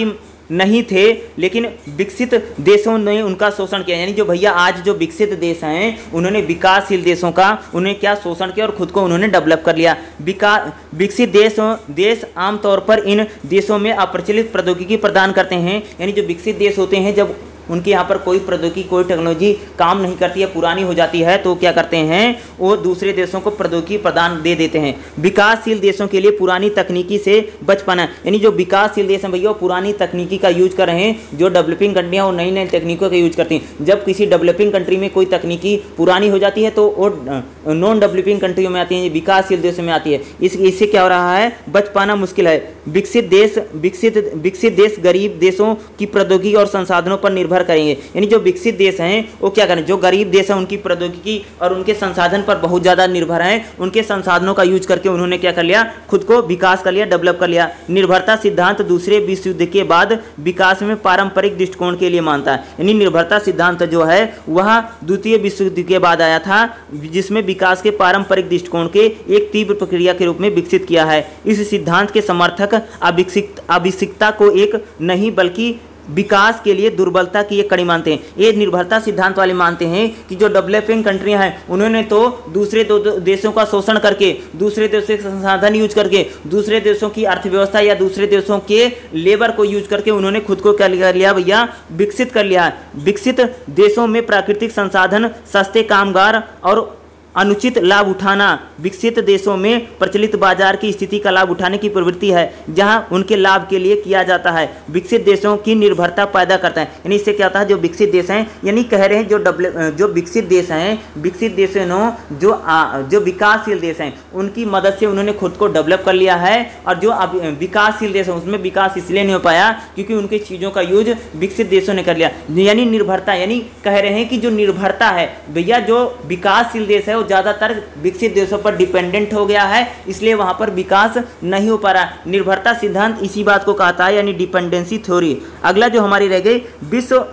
नहीं थे, लेकिन विकसित देशों ने उनका शोषण किया। यानी जो भैया आज जो विकसित देश हैं उन्होंने विकासशील देशों का उन्हें क्या शोषण किया और खुद को उन्होंने डेवलप कर लिया। विकास विकसित देशों देश आमतौर पर इन देशों में अप्रचलित प्रौद्योगिकी प्रदान करते हैं। यानी जो विकसित देश होते हैं, जब उनके यहाँ पर कोई प्रौद्योगिकी कोई टेक्नोलॉजी काम नहीं करती है, पुरानी हो जाती है, तो क्या करते हैं वो दूसरे देशों को प्रौद्योगिकी प्रदान दे देते हैं। विकासशील देशों के लिए पुरानी तकनीकी से बच पाना, यानी जो विकासशील देश हैं भैया वो पुरानी तकनीकी का यूज कर रहे हैं। जो डेवलपिंग कंट्रियाँ वो नई नई तकनीकों का यूज करती हैं। जब किसी डेवलपिंग कंट्री में कोई तकनीकी पुरानी हो जाती है तो वो नॉन डेवलपिंग कंट्रियों में आती है, विकासशील देशों में आती है। इस इससे क्या हो रहा है, बच पाना मुश्किल है। विकसित देश विकसित विकसित देश गरीब देशों की प्रौद्योगिकी और संसाधनों पर निर्भर करेंगे। यानी जो विकसित देश हैं वो क्या करें, जो गरीब देश हैं उनकी प्रौद्योगिकी और उनके संसाधन पर बहुत ज़्यादा निर्भर हैं। उनके संसाधनों का यूज करके उन्होंने क्या कर लिया, खुद को विकास कर लिया, डेवलप कर लिया। निर्भरता सिद्धांत दूसरे विश्व युद्ध के बाद विकास में पारंपरिक दृष्टिकोण के लिए मानता है। यानी निर्भरता सिद्धांत जो है वह द्वितीय विश्व युद्ध के बाद आया था, जिसमें विकास के पारंपरिक दृष्टिकोण के एक तीव्र प्रक्रिया के रूप में विकसित किया है। इस सिद्धांत के समर्थक अविकसित अविकसितता को एक नहीं बल्कि विकास के लिए दुर्बलता की एक कड़ी मानते हैं। ये निर्भरता सिद्धांत वाले मानते हैं कि जो डेवलपिंग कंट्रियां हैं उन्होंने तो दूसरे दो देशों का शोषण करके, दूसरे देशों के संसाधन यूज करके, दूसरे देशों की अर्थव्यवस्था या दूसरे देशों के लेबर को यूज करके उन्होंने खुद को क्या कर लिया भैया, विकसित कर लिया। विकसित देशों में प्राकृतिक संसाधन, सस्ते कामगार और अनुचित लाभ उठाना, विकसित देशों में प्रचलित बाजार की स्थिति का लाभ उठाने की प्रवृत्ति है, जहां उनके लाभ के लिए किया जाता है। विकसित देशों की निर्भरता पैदा करता है। यानी इससे क्या होता है, जो विकसित देश हैं, यानी कह रहे हैं जो डेवलप जो विकसित देश हैं, विकसित देशों ने जो आ, जो विकासशील देश हैं उनकी मदद से उन्होंने खुद को डेवलप कर लिया है। और जो विकासशील देश हैं उसमें विकास इसलिए नहीं हो पाया क्योंकि उनकी चीज़ों का यूज विकसित देशों ने कर लिया। यानी निर्भरता, यानी कह रहे हैं कि जो निर्भरता है भैया, जो विकासशील देश है ज़्यादातर विकसित देशों पर डिपेंडेंट हो गया है, इसलिए वहां पर विकास नहीं हो पा रहा। निर्भरता सिद्धांत इसी बात को कहता है, यानी डिपेंडेंसी थ्योरी। अगला जो हमारी रह गई विश्व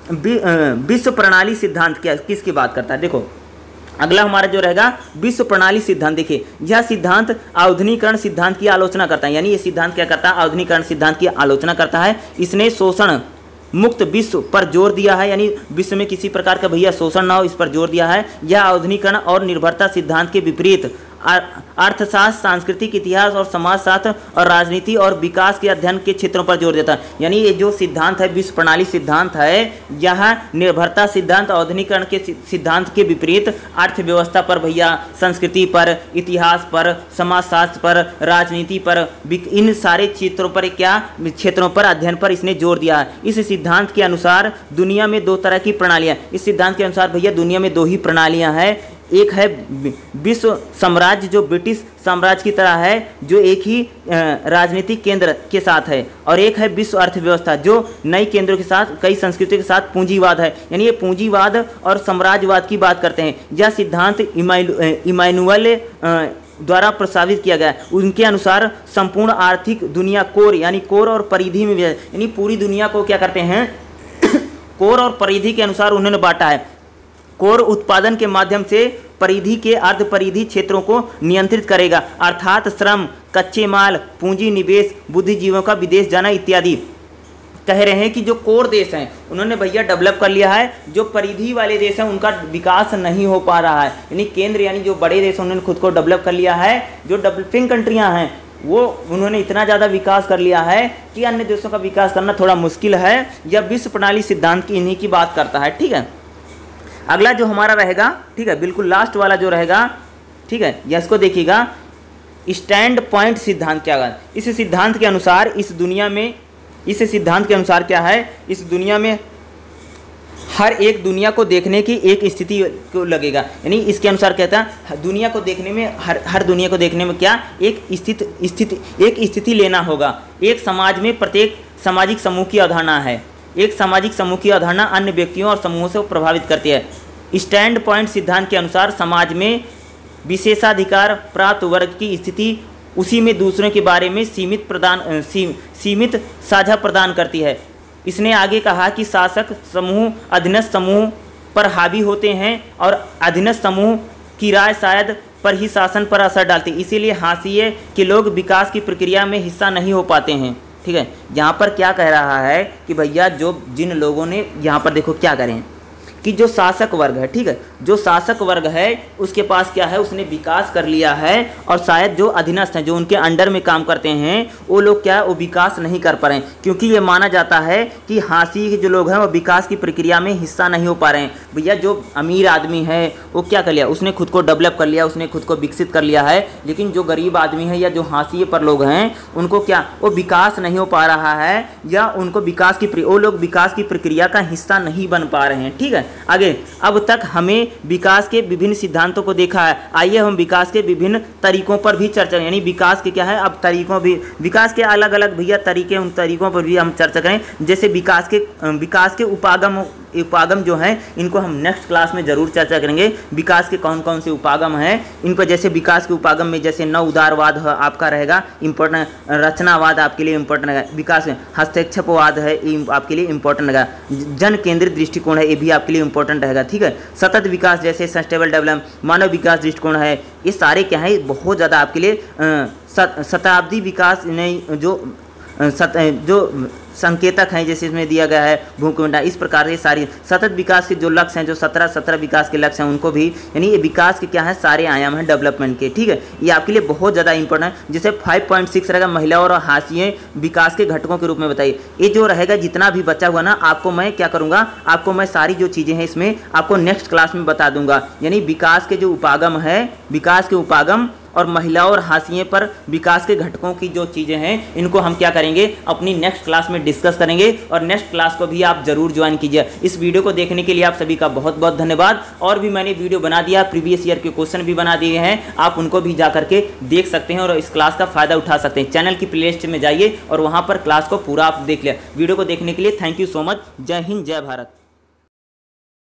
विश्व प्रणाली सिद्धांत, क्या किसकी बात करता है, देखो अगला हमारा जो रहेगा विश्व प्रणाली सिद्धांत। देखिए यह सिद्धांत आधुनिकीकरण सिद्धांत की आलोचना करता है। यानी ये सिद्धांत क्या करता है, आधुनिकीकरण सिद्धांत की आलोचना करता है। इसने शोषण मुक्त विश्व पर जोर दिया है, यानी विश्व में किसी प्रकार का भैया शोषण ना हो, इस पर जोर दिया है। यह आधुनिकीकरण और निर्भरता सिद्धांत के विपरीत अर्थशास्त्र, सांस्कृतिक इतिहास और समाजशास्त्र और राजनीति और विकास के अध्ययन के क्षेत्रों पर जोर देता है। यानी ये जो सिद्धांत है, विश्व प्रणाली सिद्धांत है, यह निर्भरता सिद्धांत आधुनिकीकरण के सिद्धांत के विपरीत अर्थव्यवस्था पर भैया, संस्कृति पर, इतिहास पर, समाजशास्त्र पर, राजनीति पर, इन सारे क्षेत्रों पर क्या क्षेत्रों पर अध्ययन पर इसने जोर दिया है। इस सिद्धांत के अनुसार दुनिया में दो तरह की प्रणालियाँ, इस सिद्धांत के अनुसार भैया दुनिया में दो ही प्रणालियाँ हैं। एक है विश्व साम्राज्य जो ब्रिटिश साम्राज्य की तरह है, जो एक ही राजनीतिक केंद्र के साथ है, और एक है विश्व अर्थव्यवस्था जो नई केंद्रों के साथ, कई संस्कृतियों के साथ पूंजीवाद है। यानी ये पूंजीवाद और साम्राज्यवाद की बात करते हैं। यह सिद्धांत इमैनुअल द्वारा प्रस्तावित किया गया है। उनके अनुसार संपूर्ण आर्थिक दुनिया कोर, यानी कोर और परिधि में, यानी पूरी दुनिया को क्या करते हैं कोर और परिधि के अनुसार उन्होंने बांटा है। कोर उत्पादन के माध्यम से परिधि के अर्ध परिधि क्षेत्रों को नियंत्रित करेगा, अर्थात श्रम, कच्चे माल, पूंजी निवेश, बुद्धिजीवों का विदेश जाना इत्यादि। कह रहे हैं कि जो कोर देश हैं उन्होंने भैया डेवलप कर लिया है, जो परिधि वाले देश हैं उनका विकास नहीं हो पा रहा है। यानी केंद्र, यानी जो बड़े देश उन्होंने खुद को डेवलप कर लिया है। जो डेवलपिंग कंट्रियाँ हैं वो उन्होंने इतना ज़्यादा विकास कर लिया है कि अन्य देशों का विकास करना थोड़ा मुश्किल है। यह विश्व प्रणाली सिद्धांत की इन्हीं की बात करता है। ठीक है, अगला जो हमारा रहेगा, ठीक है, बिल्कुल लास्ट वाला जो रहेगा, ठीक है, इसको देखिएगा, स्टैंड पॉइंट सिद्धांत क्या है। इस सिद्धांत के अनुसार इस दुनिया में इस सिद्धांत के अनुसार क्या है, इस दुनिया में हर एक दुनिया को देखने की एक स्थिति को लगेगा। यानी इसके अनुसार कहता है दुनिया को देखने में, हर हर दुनिया को देखने में क्या एक स्थिति स्थिति एक स्थिति लेना होगा। एक समाज में प्रत्येक सामाजिक समूह की अवधारणा है। एक सामाजिक समूह की अवधारणा अन्य व्यक्तियों और समूहों से प्रभावित करती है। स्टैंड पॉइंट सिद्धांत के अनुसार समाज में विशेषाधिकार प्राप्त वर्ग की स्थिति उसी में दूसरों के बारे में सीमित प्रदान सी, सीमित साझा प्रदान करती है। इसने आगे कहा कि शासक समूह अधीनस्थ समूह पर हावी होते हैं और अधीनस्थ समूह की राय शायद पर ही शासन पर असर डालती है। इसीलिए हाशिए के लोग विकास की प्रक्रिया में हिस्सा नहीं हो पाते हैं। ठीक है। यहाँ पर क्या कह रहा है कि भैया जो जिन लोगों ने यहाँ पर देखो क्या करें कि जो शासक वर्ग है, ठीक है, जो शासक वर्ग है उसके पास क्या है, उसने विकास कर लिया है और शायद जो अधीनस्थ हैं जो उनके अंडर में काम करते हैं वो लोग क्या है वो विकास नहीं कर पा रहे हैं, क्योंकि ये माना जाता है कि हासिल के जो लोग हैं वो विकास की प्रक्रिया में हिस्सा नहीं हो पा रहे हैं। भैया जो अमीर आदमी है वो क्या कर लिया, उसने खुद को डेवलप कर लिया, उसने खुद को विकसित कर लिया है, लेकिन जो गरीब आदमी है या जो हाशिए पर लोग हैं उनको क्या वो विकास नहीं हो पा रहा है या उनको विकास की वो लोग विकास की प्रक्रिया का हिस्सा नहीं बन पा रहे हैं। ठीक है, आगे अब तक हमें विकास के विभिन्न सिद्धांतों को देखा है, आइए हम विकास के विभिन्न तरीकों पर भी चर्चा, यानी विकास के क्या है अब तरीकों भी, विकास के अलग अलग भैया तरीके, उन तरीकों पर भी हम चर्चा करें। जैसे विकास के विकास के उपागम उपागम जो हैं इनको हम नेक्स्ट क्लास में ज़रूर चर्चा करेंगे। विकास के कौन कौन से उपागम हैं इन पर, जैसे विकास के उपागम में जैसे नव उदारवाद आपका रहेगा इम्पोर्टेंट, रचनावाद आपके लिए इम्पोर्टेंट रहेगा, विकास में हस्तक्षेपवाद है ये आपके लिए इम्पोर्टेंट रहेगा, जन केंद्रित दृष्टिकोण है ये भी आपके लिए इम्पोर्टेंट रहेगा। ठीक है, सतत विकास जैसे सस्टेनेबल डेवलपमेंट, मानव विकास दृष्टिकोण है, ये सारे क्या है बहुत ज़्यादा आपके लिए शताब्दी विकास नहीं जो सत जो संकेतक हैं जैसे इसमें दिया गया है भूखंड, इस प्रकार से सारी सतत विकास के जो लक्ष्य हैं जो सत्रह सत्रह विकास के लक्ष्य हैं उनको भी, यानी ये विकास के क्या है सारे आयाम हैं डेवलपमेंट के। ठीक है, ये आपके लिए बहुत ज़्यादा इंपॉर्टेंट है। जैसे फाइव पॉइंट सिक्स रहेगा महिला और हाशिए विकास के घटकों के रूप में बताइए, ये जो रहेगा जितना भी बचा हुआ ना आपको मैं क्या करूँगा, आपको मैं सारी जो चीज़ें हैं इसमें आपको नेक्स्ट क्लास में बता दूंगा। यानी विकास के जो उपागम है, विकास के उपागम और महिला और हाशिए पर विकास के घटकों की जो चीज़ें हैं इनको हम क्या करेंगे अपनी नेक्स्ट क्लास में डिस्कस करेंगे, और नेक्स्ट क्लास को भी आप जरूर ज्वाइन कीजिए। इस वीडियो को देखने के लिए आप सभी का बहुत बहुत धन्यवाद। और भी मैंने वीडियो बना दिया, प्रीवियस ईयर के क्वेश्चन भी बना दिए हैं, आप उनको भी जा करके देख सकते हैं और इस क्लास का फायदा उठा सकते हैं। चैनल की प्लेलिस्ट में जाइए और वहाँ पर क्लास को पूरा आप देख लिया। वीडियो को देखने के लिए थैंक यू सो मच। जय हिंद, जय भारत।